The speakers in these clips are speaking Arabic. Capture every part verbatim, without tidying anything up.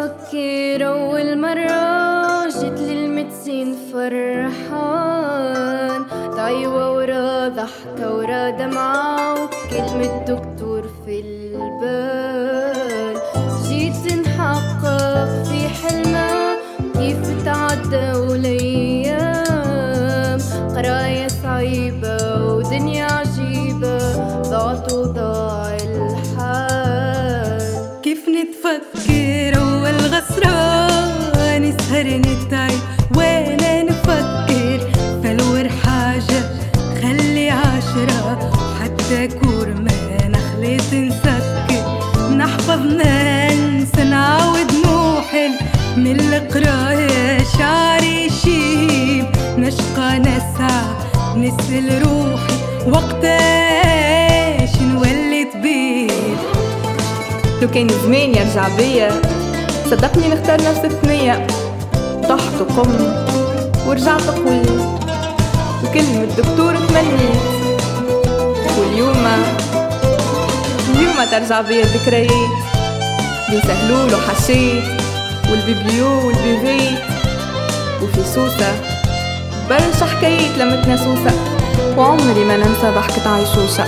نتفكر أول مرة جيت للمتسين فرحان، طيوة ورا ضحكة ورا دمعة وكلمة دكتور في البال. جيت نحقق في حلمة كيف تعدى والأيام، قراية صعيبة ودنيا عجيبة ضاعت وضاع الحال. كيف نتفكر أول غسرة نسهر نتعب وانا نفكر فلور حاجة خلي عشرة حتى كورما نخلت نسكر نحفظ ننسى نعاود نوحل من القراية شعري يشيب نشقى نسعى نسأل روحي وقتاش نولي طبيب. لو كان زمان يرجع بيا صدقني نختار نفس الثنية، ضحت وقمت ورجعت قوي وكلمة دكتور تمنيت. واليوم اليوم ترجع بيا الذكريات بين سهلول وحشيت والبيبيو والبيفيت وفي سوسة برشا حكايات لمتنا سوسة وعمري ما ننسى ضحكة عيشوشة.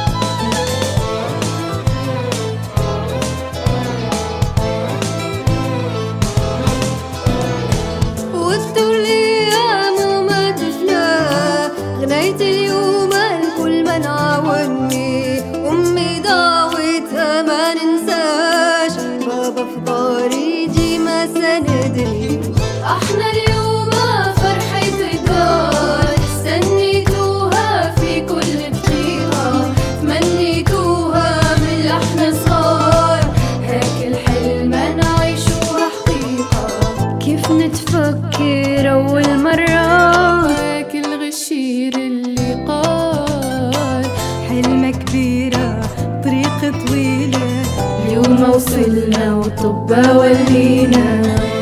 غنيت اليوم الكل من عاوني، أمي دعوتها ما ننساش، بابا في داري ديما سندني. احنا اليوم فرحة الدار استنيتوها في كل دقيقة، تمنيتوها من احنا صغار، هاك الحلم نعيشوها حقيقة. كيف نتفكر أول مرة الغشير اللي قال حلمة كبيرة طريق طويلة اليوم وصلنا وطبا ولينا.